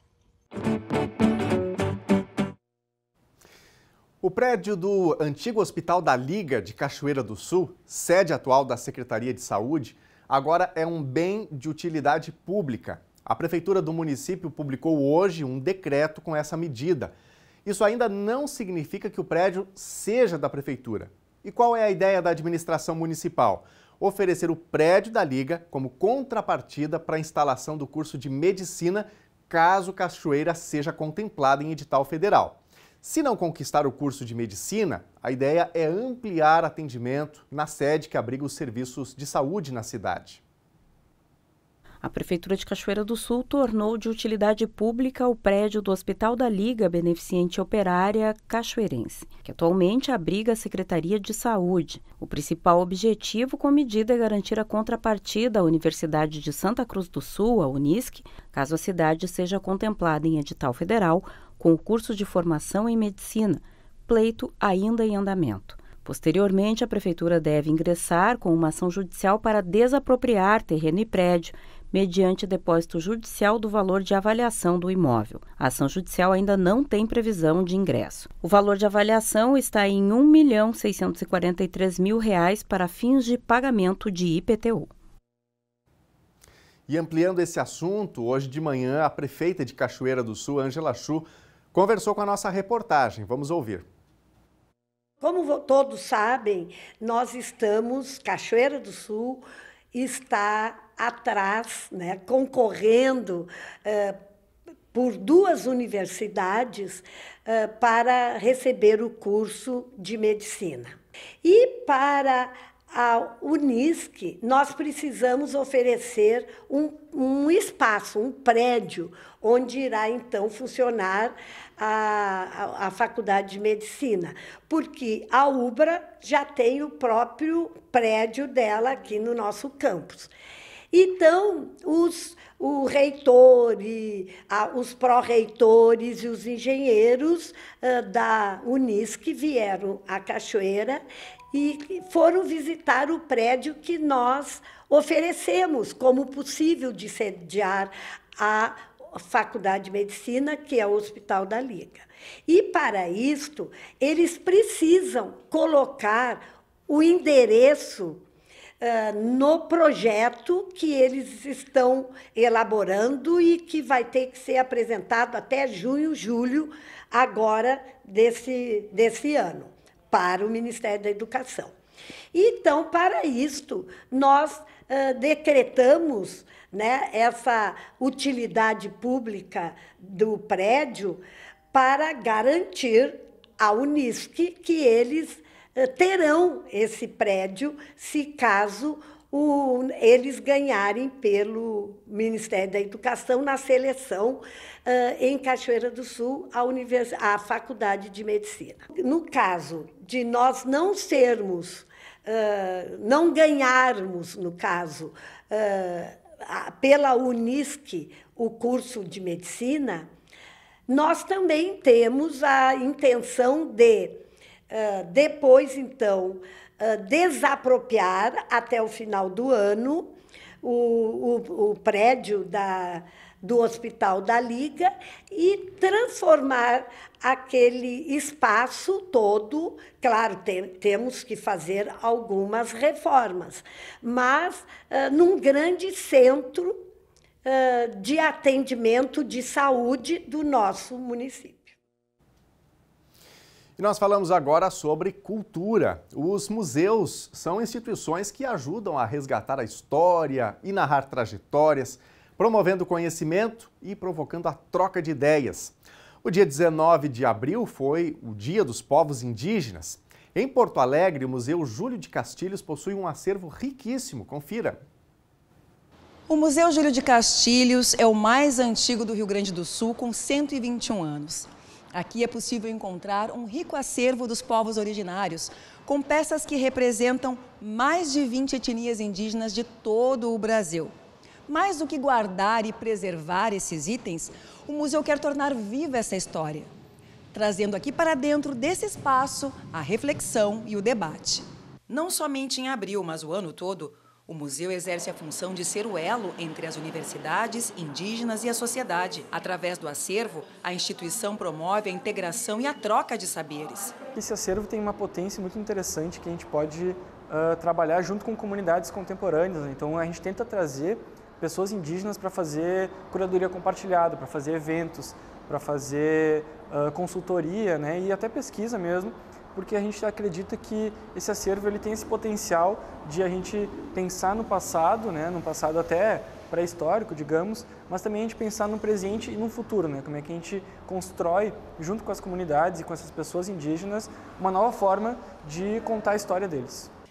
O prédio do antigo Hospital da Liga de Cachoeira do Sul, sede atual da Secretaria de Saúde, agora é um bem de utilidade pública. A Prefeitura do município publicou hoje um decreto com essa medida. Isso ainda não significa que o prédio seja da Prefeitura. E qual é a ideia da administração municipal? Oferecer o prédio da Liga como contrapartida para a instalação do curso de Medicina, caso Cachoeira seja contemplada em edital federal. Se não conquistar o curso de Medicina, a ideia é ampliar atendimento na sede que abriga os serviços de saúde na cidade. A Prefeitura de Cachoeira do Sul tornou de utilidade pública o prédio do Hospital da Liga Beneficente Operária Cachoeirense, que atualmente abriga a Secretaria de Saúde. O principal objetivo com a medida é garantir a contrapartida à Universidade de Santa Cruz do Sul, a Unisc, caso a cidade seja contemplada em edital federal com o curso de formação em medicina, pleito ainda em andamento. Posteriormente, a Prefeitura deve ingressar com uma ação judicial para desapropriar terreno e prédio, mediante depósito judicial do valor de avaliação do imóvel. A ação judicial ainda não tem previsão de ingresso. O valor de avaliação está em R$ 1.643.000 para fins de pagamento de IPTU. E ampliando esse assunto, hoje de manhã, a prefeita de Cachoeira do Sul, Ângela Chu, conversou com a nossa reportagem. Vamos ouvir. Como todos sabem, Cachoeira do Sul está atrás, concorrendo por 2 universidades para receber o curso de medicina. E para a Unisc, nós precisamos oferecer um espaço, um prédio, onde irá, então, funcionar a Faculdade de Medicina, porque a UBRA já tem o próprio prédio dela aqui no nosso campus. Então, o reitor, os pró-reitores e os engenheiros da Unisc vieram à Cachoeira e foram visitar o prédio que nós oferecemos como possível de sediar a Faculdade de Medicina, que é o Hospital da Liga. E, para isto, eles precisam colocar o endereço no projeto que eles estão elaborando e que vai ter que ser apresentado até junho, julho, agora desse ano, para o Ministério da Educação. Então, para isto, nós decretamos essa utilidade pública do prédio para garantir à Unisc que eles terão esse prédio se caso eles ganharem pelo Ministério da Educação na seleção em Cachoeira do Sul a Faculdade de Medicina. No caso de nós não ganharmos, no caso, pela Unisc o curso de medicina, nós também temos a intenção de, depois, então, desapropriar até o final do ano o prédio do Hospital da Liga e transformar aquele espaço todo. Claro, temos que fazer algumas reformas, mas num grande centro de atendimento de saúde do nosso município. E nós falamos agora sobre cultura. Os museus são instituições que ajudam a resgatar a história e narrar trajetórias, promovendo conhecimento e provocando a troca de ideias. O dia 19 de abril foi o Dia dos Povos Indígenas. Em Porto Alegre, o Museu Júlio de Castilhos possui um acervo riquíssimo. Confira. O Museu Júlio de Castilhos é o mais antigo do Rio Grande do Sul, com 121 anos. Aqui é possível encontrar um rico acervo dos povos originários, com peças que representam mais de 20 etnias indígenas de todo o Brasil. Mais do que guardar e preservar esses itens, o museu quer tornar viva essa história, trazendo aqui para dentro desse espaço a reflexão e o debate. Não somente em abril, mas o ano todo, o museu exerce a função de ser o elo entre as universidades, indígenas e a sociedade. Através do acervo, a instituição promove a integração e a troca de saberes. Esse acervo tem uma potência muito interessante que a gente pode trabalhar junto com comunidades contemporâneas. Então, a gente tenta trazer pessoas indígenas para fazer curadoria compartilhada, para fazer eventos, para fazer consultoria, e até pesquisa mesmo, porque a gente acredita que esse acervo ele tem esse potencial de a gente pensar no passado, num passado até pré-histórico, digamos, mas também a gente pensar no presente e no futuro, como é que a gente constrói, junto com as comunidades e com essas pessoas indígenas, uma nova forma de contar a história deles.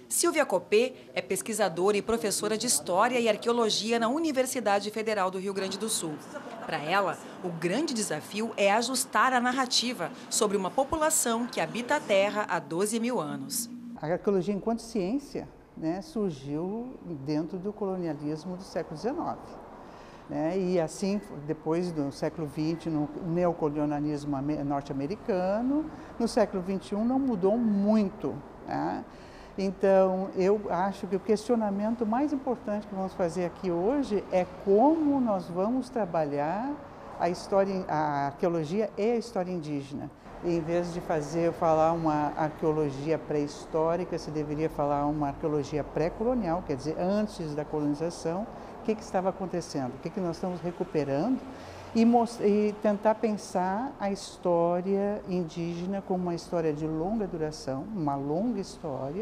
Silvia Copé é pesquisadora e professora de História e Arqueologia na Universidade Federal do Rio Grande do Sul. Para ela, o grande desafio é ajustar a narrativa sobre uma população que habita a Terra há 12 mil anos. A arqueologia enquanto ciência, né, surgiu dentro do colonialismo do século XIX. E assim, depois do século XX, no neocolonialismo norte-americano, no século XXI não mudou muito. Né? Então, eu acho que o questionamento mais importante que vamos fazer aqui hoje é como nós vamos trabalhar a arqueologia e a história indígena. Em vez de falar uma arqueologia pré-histórica, se deveria falar uma arqueologia pré-colonial, quer dizer, antes da colonização, o que estava acontecendo, o que nós estamos recuperando e tentar pensar a história indígena como uma história de longa duração, uma longa história,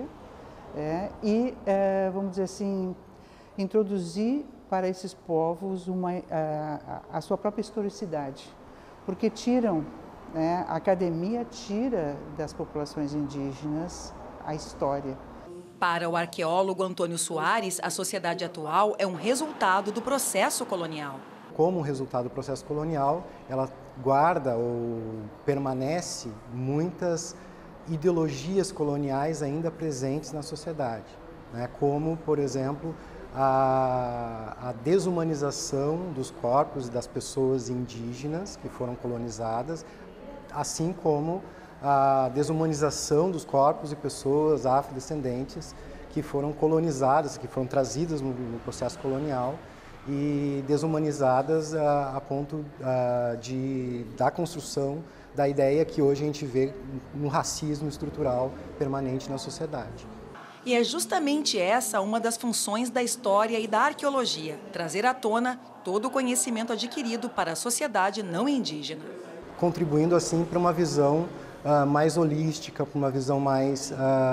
vamos dizer assim, introduzir para esses povos a sua própria historicidade, porque a academia tira das populações indígenas a história. Para o arqueólogo Antônio Soares, a sociedade atual é um resultado do processo colonial. Como resultado do processo colonial, ela guarda ou permanece muitas ideologias coloniais ainda presentes na sociedade, né? Como, por exemplo, a desumanização dos corpos e das pessoas indígenas que foram colonizadas, assim como a desumanização dos corpos e pessoas afrodescendentes que foram colonizadas, que foram trazidas no processo colonial e desumanizadas a ponto da construção da ideia que hoje a gente vê no racismo estrutural permanente na sociedade. E é justamente essa uma das funções da história e da arqueologia, trazer à tona todo o conhecimento adquirido para a sociedade não indígena. Contribuindo assim para uma visão mais holística, para uma visão mais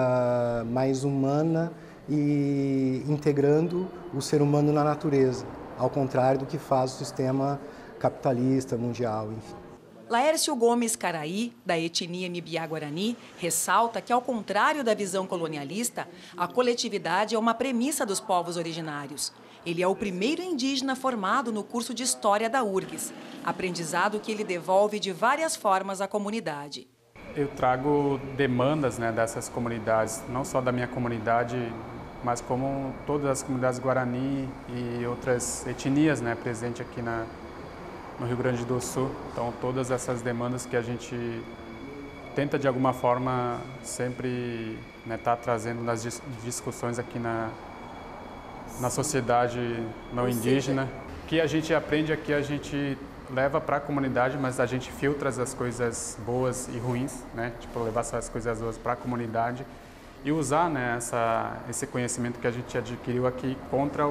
humana e integrando o ser humano na natureza, ao contrário do que faz o sistema capitalista mundial, enfim. Laércio Gomes Caraí, da etnia Mibiá-Guarani, ressalta que, ao contrário da visão colonialista, a coletividade é uma premissa dos povos originários. Ele é o primeiro indígena formado no curso de História da URGS, aprendizado que ele devolve de várias formas à comunidade. Eu trago demandas, né, dessas comunidades, não só da minha comunidade, mas como todas as comunidades Guarani e outras etnias, né, presentes aqui no Rio Grande do Sul. Então, todas essas demandas que a gente tenta, de alguma forma, sempre tá trazendo nas discussões aqui na sociedade não indígena. Que a gente aprende aqui, a gente leva para a comunidade, mas a gente filtra as coisas boas e ruins, né? Tipo, levar essas coisas boas para a comunidade e usar, né, esse conhecimento que a gente adquiriu aqui contra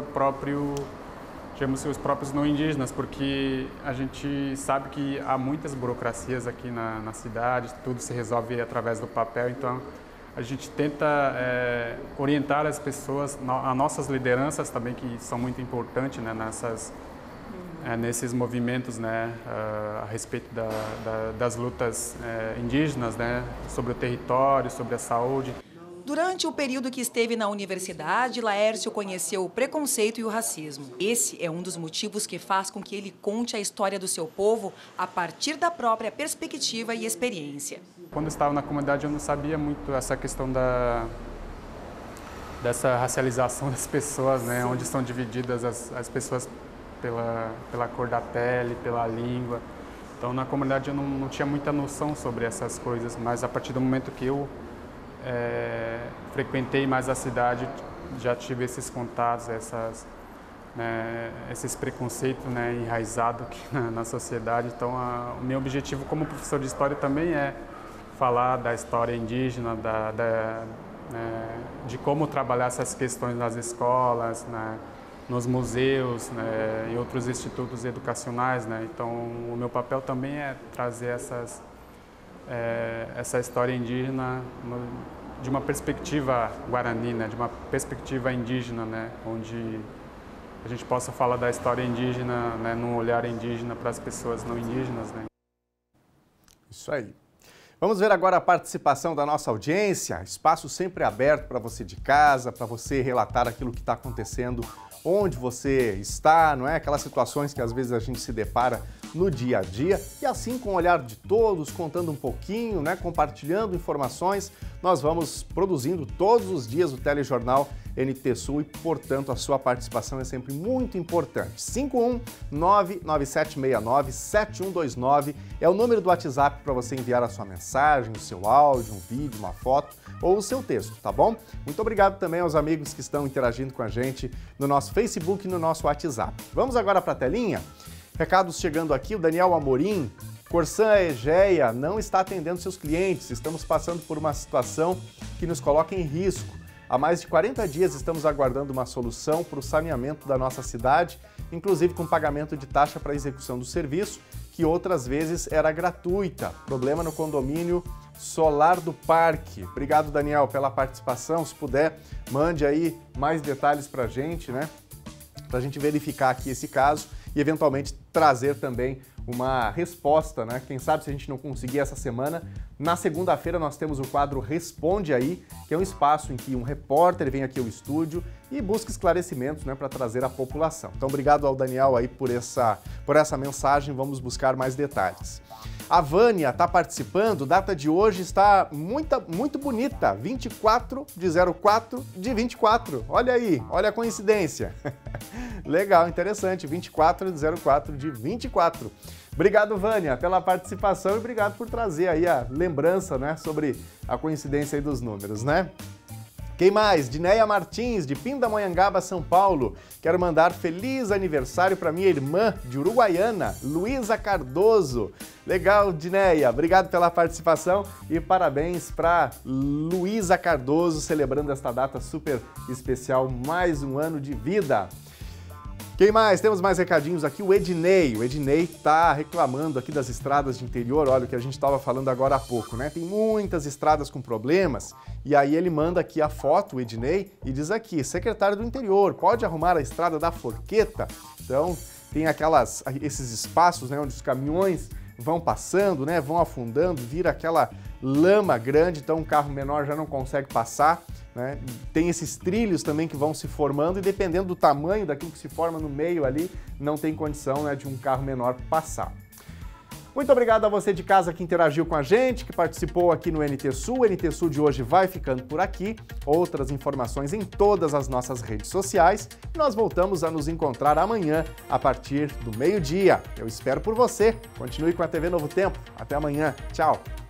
os próprios não indígenas, porque a gente sabe que há muitas burocracias aqui na cidade, tudo se resolve através do papel, então a gente tenta orientar as pessoas, as nossas lideranças também, que são muito importantes, né, nesses movimentos, né, a respeito das lutas indígenas, né, sobre o território, sobre a saúde. Durante o período que esteve na universidade, Laércio conheceu o preconceito e o racismo. Esse é um dos motivos que faz com que ele conte a história do seu povo a partir da própria perspectiva e experiência. Quando eu estava na comunidade, eu não sabia muito essa questão dessa racialização das pessoas, né, onde são divididas as pessoas pela cor da pele, pela língua. Então, na comunidade eu não tinha muita noção sobre essas coisas, mas a partir do momento que eu frequentei mais a cidade, já tive esses contatos, esses preconceitos, né, enraizados aqui na sociedade. Então, o meu objetivo como professor de história também é falar da história indígena, de como trabalhar essas questões nas escolas, né, nos museus, né, e outros institutos educacionais, né. Então, o meu papel também é trazer essa história indígena de uma perspectiva guarani, né, de uma perspectiva indígena, né, onde a gente possa falar da história indígena, né, num olhar indígena para as pessoas não indígenas, né. Isso aí. Vamos ver agora a participação da nossa audiência. Espaço sempre aberto para você de casa, para você relatar aquilo que está acontecendo, onde você está, não é? Aquelas situações que às vezes a gente se depara no dia a dia. E assim, com o olhar de todos, contando um pouquinho, né? Compartilhando informações, nós vamos produzindo todos os dias o telejornal NT Sul e, portanto, a sua participação é sempre muito importante. 51997697129 é o número do WhatsApp para você enviar a sua mensagem, o seu áudio, um vídeo, uma foto ou o seu texto, tá bom? Muito obrigado também aos amigos que estão interagindo com a gente no nosso Facebook e no nosso WhatsApp. Vamos agora para a telinha? Recados chegando aqui, o Daniel Amorim. Corsã Egeia não está atendendo seus clientes. Estamos passando por uma situação que nos coloca em risco. Há mais de 40 dias estamos aguardando uma solução para o saneamento da nossa cidade, inclusive com pagamento de taxa para execução do serviço, que outras vezes era gratuita. Problema no condomínio Solar do Parque. Obrigado, Daniel, pela participação. Se puder, mande aí mais detalhes para a gente, né? Para a gente verificar aqui esse caso e eventualmente trazer também uma resposta, né? Quem sabe se a gente não conseguir essa semana, na segunda-feira nós temos o quadro Responde Aí, que é um espaço em que um repórter vem aqui ao estúdio e busca esclarecimentos, né, para trazer à população. Então, obrigado ao Daniel aí por essa mensagem, vamos buscar mais detalhes. A Vânia está participando, data de hoje está muito bonita, 24/04/24. Olha aí, olha a coincidência. Legal, interessante, 24/04/24. Obrigado, Vânia, pela participação e obrigado por trazer aí a lembrança, né, sobre a coincidência aí dos números, né? Quem mais? Dinéia Martins, de Pindamonhangaba, São Paulo. Quero mandar feliz aniversário para minha irmã de Uruguaiana, Luísa Cardoso. Legal, Dinéia. Obrigado pela participação e parabéns para Luísa Cardoso, celebrando esta data super especial, mais um ano de vida. Quem mais? Temos mais recadinhos aqui, o Ednei. O Ednei está reclamando aqui das estradas de interior, olha o que a gente estava falando agora há pouco, né? Tem muitas estradas com problemas e aí ele manda aqui a foto, o Ednei, e diz aqui, secretário do interior, pode arrumar a estrada da Forqueta? Então, tem esses espaços, né, onde os caminhões vão passando, né, vão afundando, vira aquela lama grande, então um carro menor já não consegue passar, né? Tem esses trilhos também que vão se formando e dependendo do tamanho daquilo que se forma no meio ali, não tem condição, né, de um carro menor passar. Muito obrigado a você de casa que interagiu com a gente, que participou aqui no NT Sul. O NT Sul de hoje vai ficando por aqui. Outras informações em todas as nossas redes sociais. Nós voltamos a nos encontrar amanhã, a partir do meio-dia. Eu espero por você. Continue com a TV Novo Tempo. Até amanhã. Tchau.